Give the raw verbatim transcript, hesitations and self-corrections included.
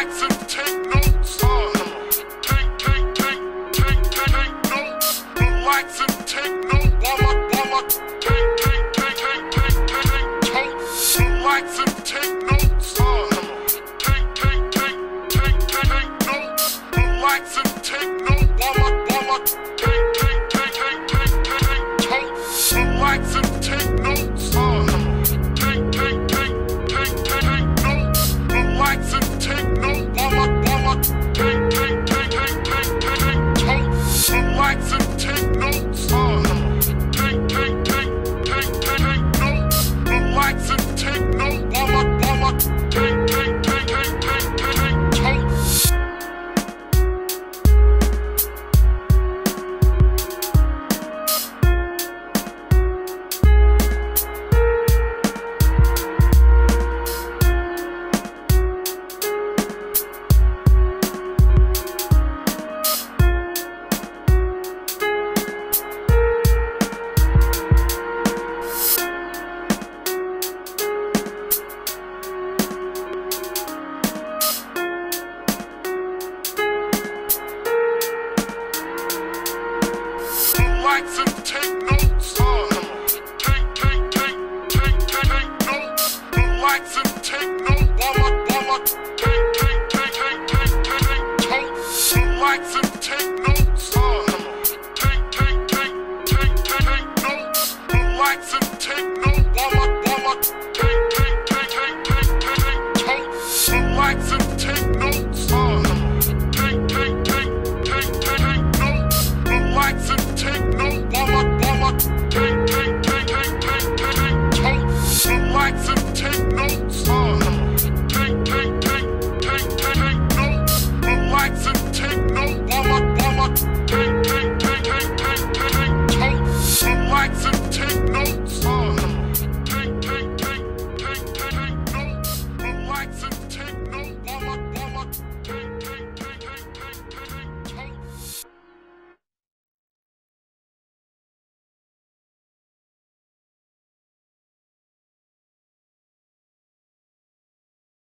Relax and take notes. Uh, take, take, take, take, take, take notes. Relax and take notes. While I, while I take, take, take, take, take, take, take totes. Relax and take notes. Uh, take, take, take, take, take, take notes. Relax and take notes. While I, while I take, take, take, take, take, take, take totes. Relax and take notes. Uh, take, take, take, take, take, take notes. Relax and take notes. While I, while I take, take, take, take, take, take, take totes. Relax and take notes. Uh, take, take, take, take, take, take notes. Relax and take notes. While I, while I take, take, take, take, take, take, take totes. Relax and take notes. Uh, take, take, take, take, take, take notes. Relax and take notes. While I, while I take, take.